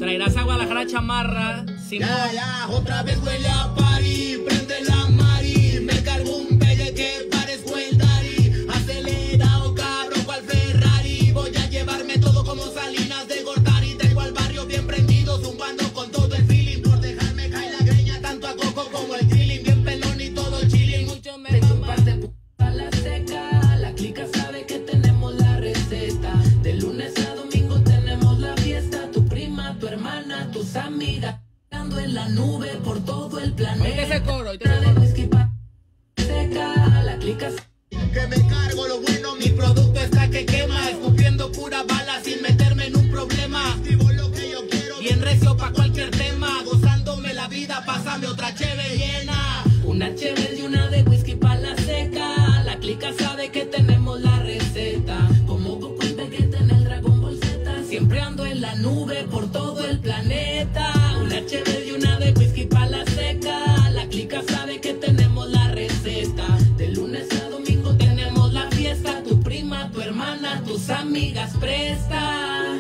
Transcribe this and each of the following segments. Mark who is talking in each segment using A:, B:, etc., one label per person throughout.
A: traerás a Guadalajara chamarra. Simón.
B: Ya, otra vez huele a party. Prende la mari. Me cargo un pelle que parezco el Dari. Acelerado carro cual Ferrari. Voy a llevarme todo como Salinas de Gortari. Tengo al barrio bien prendido, zumbando con todo el feeling. Por dejarme caer la greña, tanto a Coco como el Chilling. Bien pelón y todo el chilling. Mucho me mama.
C: A la seca, la clica sabe que tenemos la receta. De lunes a domingo tenemos la fiesta. Tu prima, tu hermana, tus amigas, ando en la nube por todo el planeta.
A: Oíste ese coro,
C: De whisky pa seca, la clica
B: Que me cargo lo bueno, mi producto está que quema. Escupiendo pura bala sin meterme en un problema. Escribo lo que yo quiero, bien recio pa' cualquier tema. Gozándome la vida, pásame otra cheve llena.
C: una chévere y una de whisky pa' la seca. La clica sabe que tenemos la receta. Como Goku y Vegeta en el Dragon Ball Z. Siempre ando en la nube por todo el planeta. Una chévere y una de whisky pa' la seca. La clica sabe que tenemos la receta. De lunes a domingo tenemos la fiesta. Tu prima, tu hermana, tus amigas presta.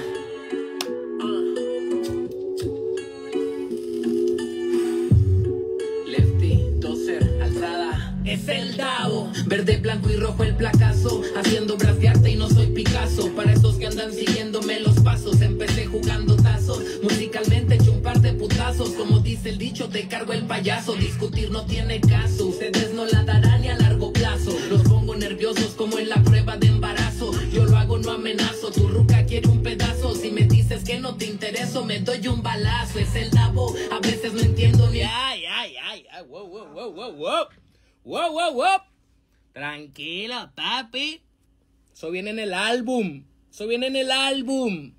C: Lefty, doser, alzada. Es el Davo, verde, blanco y rojo el placazo. Haciendo bras de arte y no soy Picasso. Para esos que andan siguiéndome los pasos. Empecé jugando tazos, musicalmente eché un par de putazos. Como dice el dicho, te cargo el payaso. Discutir no tiene caso, ustedes no la darán ni a largo plazo. Los pongo nerviosos como en la prueba de embarazo. Yo lo hago, no amenazo, tu ruca quiere un pedazo. Si me dices que no te intereso, me doy un balazo. Es el Davo, a veces no entiendo ni...
A: Ay, wow. Tranquilo, papi. Eso viene en el álbum.